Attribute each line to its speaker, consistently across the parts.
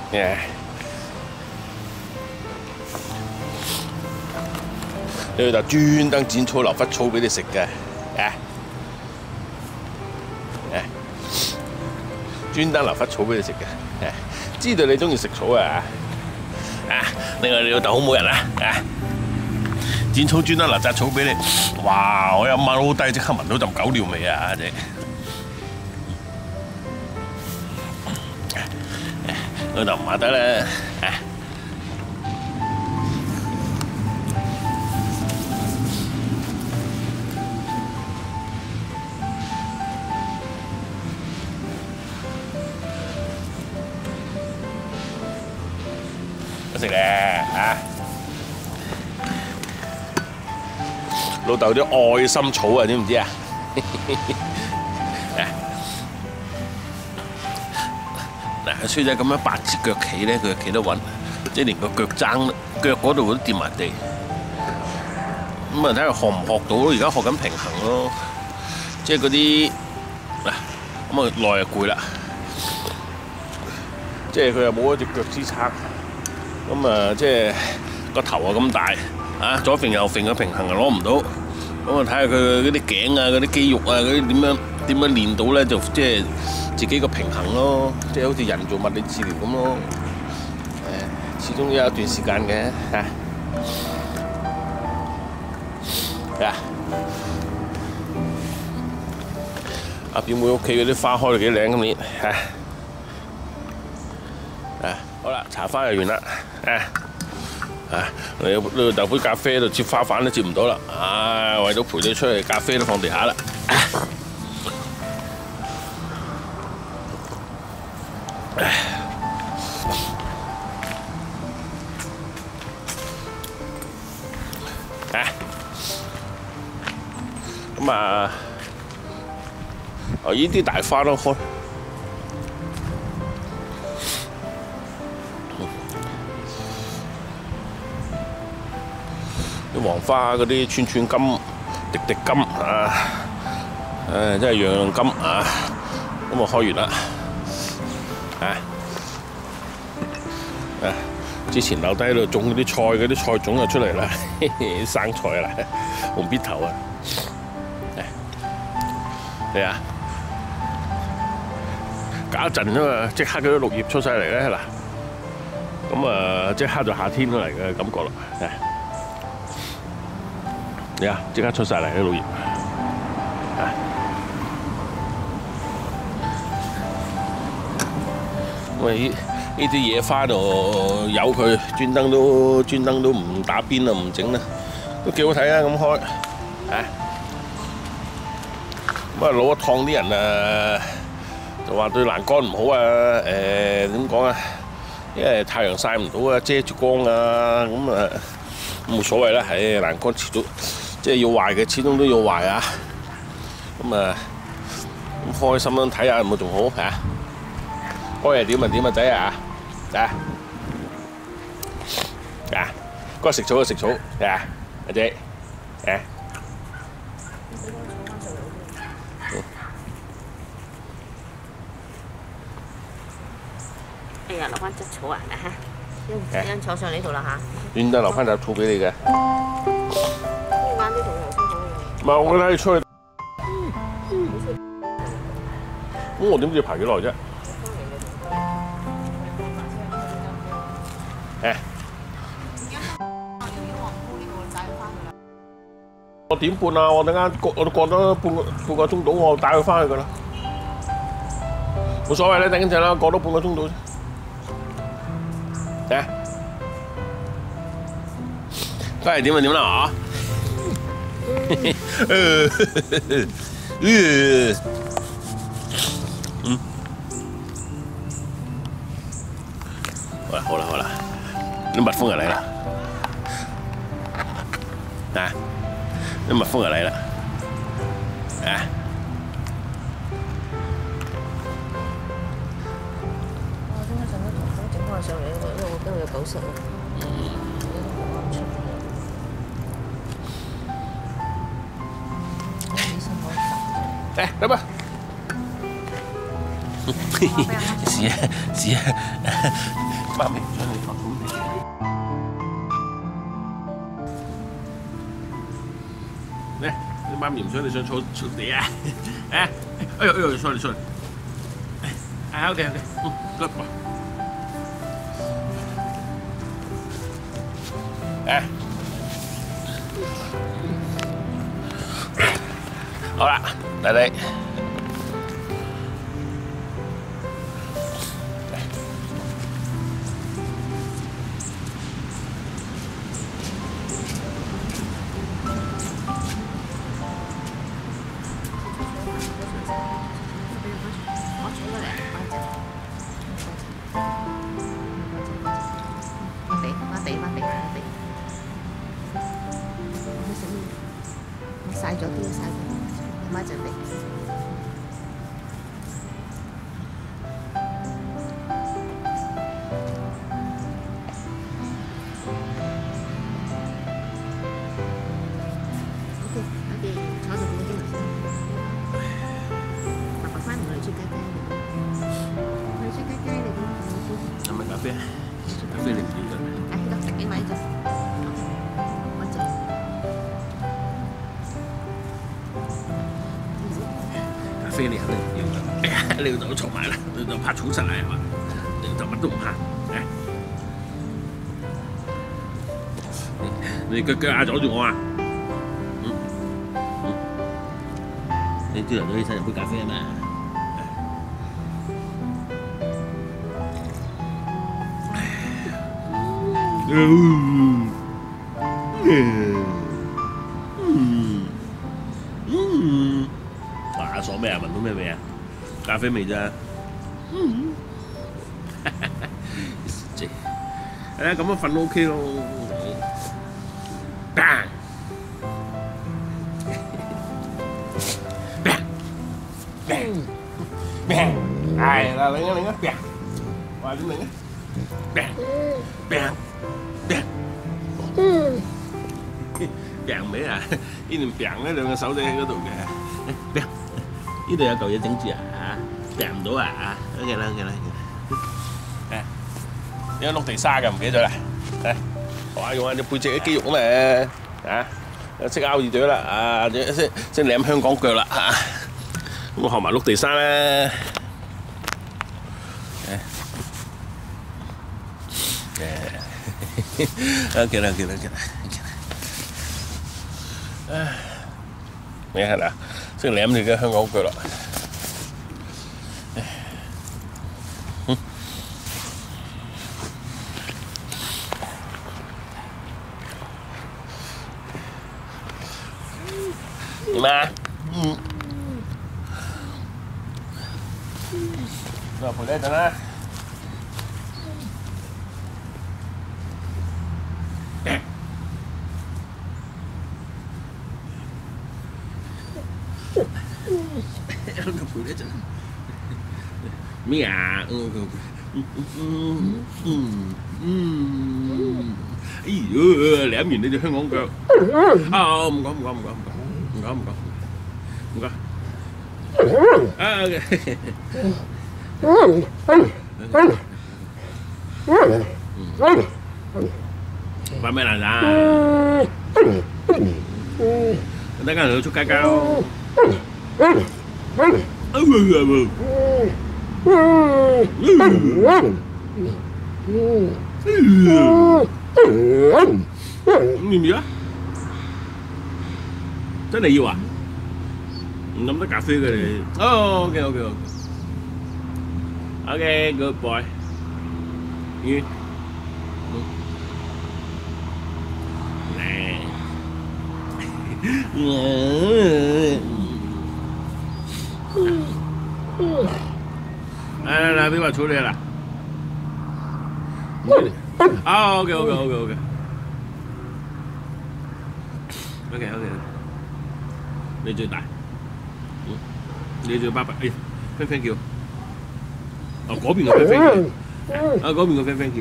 Speaker 1: 你老豆專登剪草留忽草俾你食嘅，專登留忽草俾你食嘅，知道你中意食草啊！另外你老豆好冇人啊！剪草專登留紮草俾你，哇！我一晚好低，即刻聞到陣狗尿味啊！真係。老豆唔話得啦，食咧老豆啲愛心草啊，知唔知啊？嗱，衰仔咁樣八字腳企咧，佢就企得穩，即係連個腳踭、腳嗰度都掂埋地。咁啊，睇下學唔學到咯？而家學緊平衡咯，即係嗰啲嗱，咁啊耐就攰啦，即係佢又冇一隻腳支撐，咁啊即係個頭啊咁大，左揈右揈嘅平衡又攞唔到，咁啊睇下佢嗰啲頸啊、嗰啲肌肉啊、嗰啲點樣練到咧，就即係自己個平衡咯，即係好似人做物理治療咁咯。始終有一段時間嘅阿表妹屋企嗰啲花開到幾靚今年好啦，茶花又完啦你老豆杯咖啡喺度接花瓣都接唔到啦，為咗陪你出去，咖啡都放地下啦。咁啊，呢啲大花都開。啲黃花嗰啲串串金、滴滴金真係樣樣金咁啊開完啦之前留低喺度種嗰啲菜，嗰啲菜種就出嚟啦，生菜啦，紅邊頭嚟隔一陣啫嘛，即刻嗰啲綠葉出晒嚟咧嗱，咁啊即刻就夏天都嚟嘅感覺啦，即刻出晒嚟啲綠葉，喂呢啲野花度有佢，專登都唔打邊啊，唔整啦，都幾好睇啊！咁開咁啊老一趟啲人就話對欄杆唔好點講因為太陽曬唔到遮住光咁冇所謂啦，欄杆遲早即係要壞嘅，始終都要壞咁開心咁睇下有冇仲好開係點啊點啊仔嗰個食草就食草阿姐
Speaker 2: 哎呀，留翻隻草一坐上呢度啦
Speaker 1: 專登留翻隻草俾你嘅。
Speaker 2: 啱啲同油先好
Speaker 1: 唔係，我睇你出去。咁我點知要排幾耐啫？我點半啊？我等間我都過咗半個鐘到，我帶佢翻去㗎啦。冇所謂啦，等緊陣啦，過多半個鐘到啫。都係點就點啦好啦，啲蜜蜂就嚟啦，啲蜜蜂就嚟啦，
Speaker 2: 我點解陣間同整翻上嚟？因為我今日有狗食
Speaker 1: 來吧。試啊！ 媽咪想你學土地。嚟，你媽咪唔想你上草地啊？啊！哎呦 sorry。啊 OK， good boy。啊！好啦，弟弟。
Speaker 2: 晒咗啲，晒咗啲，媽準備。OK， 我哋坐住幾個鐘頭先。爸爸翻嚟我哋出街嚟，我哋出街嚟嘅。
Speaker 1: 係咪咖啡？咖啡你唔要㗎？
Speaker 2: 啊，呢度食幾米啫？我做。
Speaker 1: 咖啡你肯定唔要㗎。哎呀，你老豆嘈埋啦，你老豆怕嘈實啊係嘛？你老豆乜都唔怕。你腳啊阻住我啊！你朝頭早起身飲杯咖啡啊嘛。哇！爽咩啊？聞到咩味啊？咖啡味咋？係啊，咁樣瞓都 OK 咯。係啦，領啊！話點領啊？病尾啊！呢條病咧兩個手仔喺嗰度嘅，呢度有嚿嘢整住啊！病唔到啊！OK 啦。誒，有碌地沙㗎，唔記得咗啦。哇！用下隻背脊啲肌肉咁誒啊！識拗耳朵啦啊！識舐香港腳啦嚇。咁我學埋碌地沙啦。OK 啦。你係啦，識舐你嘅香港腳啦。點啊？我陪你一陣啦。我陪你一陣。咩啊？哎呦，舐完你隻香港腳。啊！唔講。啊！OK。玩咩嚟咋？等間去出街交。要唔要啊？真係要啊？唔飲得咖啡嘅你。哦 ，OK， good boy。嚟。嚟，邊個處理啦？啊 ，OK。你最大，你最巴閉。哎呀，飛飛叫。哦，嗰邊個飛飛叫。啊，嗰邊個飛飛叫。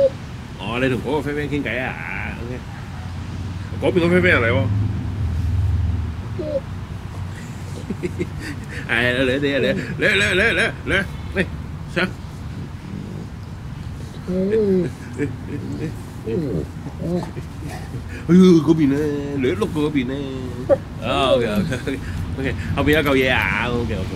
Speaker 1: 哦，你同嗰個飛飛傾偈啊 ？OK。嗰邊個飛飛入嚟喎。 嚟嚟嚟嚟上。哎呦，嗰邊咧，你碌過嗰邊咧。OK OK OK， 後邊有嚿嘢啊。OK OK。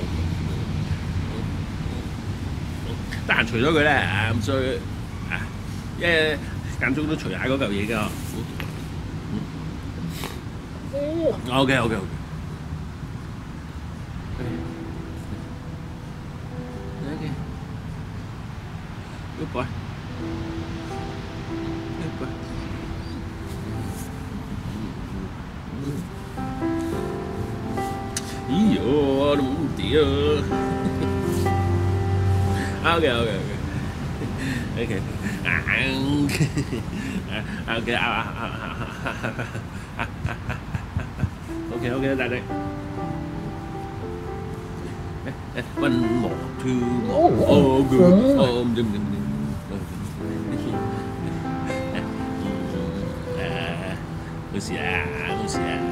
Speaker 1: 得閒除咗佢咧，咁所以啊，因為間中都除下嗰嚿嘢㗎。OK OK OK。OK。Good boy。Good boy。咦呦，都冇咁屌。OK OK OK。OK。OK OK OK， 大力。One more, two more. Oh good. Oh唔知。冇事啊，冇事啊。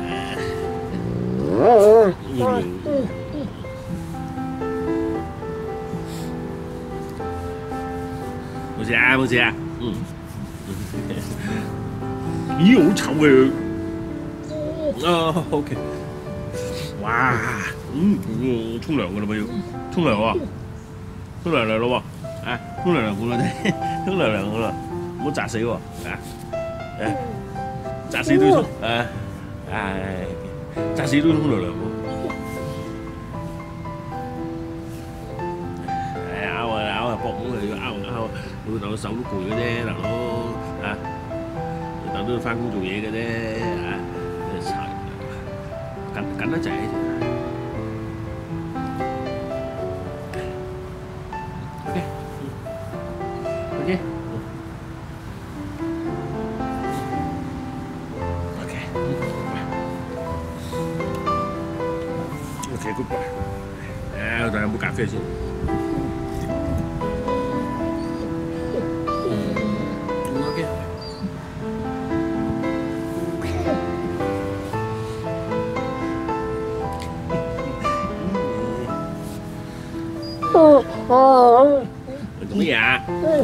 Speaker 1: 冇事啊，冇事啊。咦，好臭嘅佢。OK。哇，沖涼㗎啦噃要，沖涼喎，沖涼嚟咯喎，啊，沖涼㗎啦啫，沖涼㗎啦，唔好砸死喎，啊，砸死都要沖，砸死都要沖涼喎。拗下膊咁佢拗，老豆手都攰嘅啫，大佬啊，老豆都要翻工做嘢嘅啫，啊，緊得滯。OK OK OK good boy。我哋有冇咖啡先？OK。你做乜嘢啊？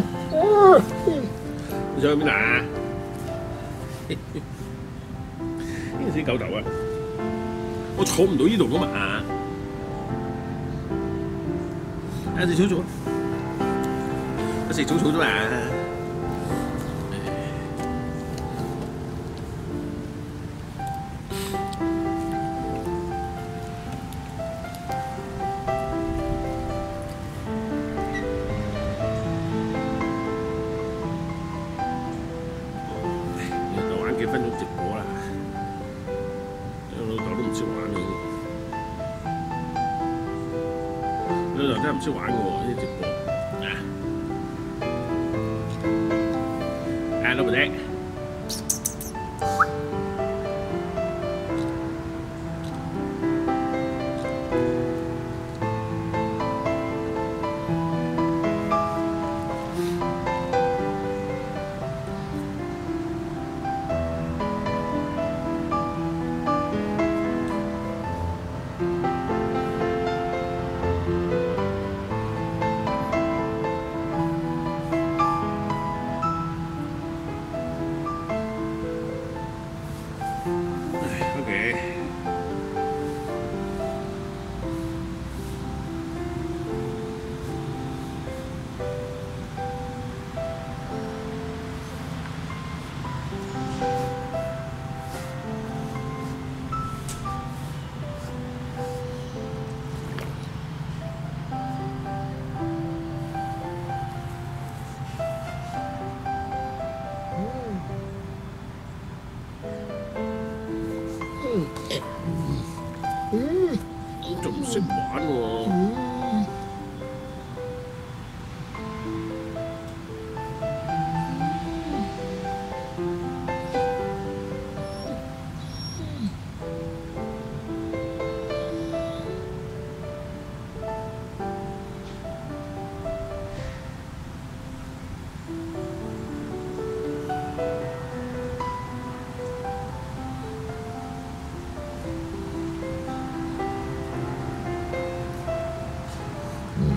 Speaker 1: 你想去邊度啊？呢個死狗頭啊！我坐唔到呢度噶嘛。食草草，食草草啫嘛。玩幾分鐘直播啦，老豆都唔識玩嘅。老豆真係唔識玩嘅喎，呢啲直播啊！老婆仔。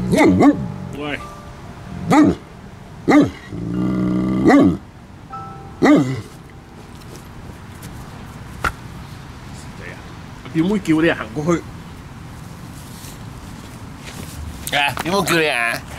Speaker 1: 喂。表妹叫你行過去。啊！點解叫你啊？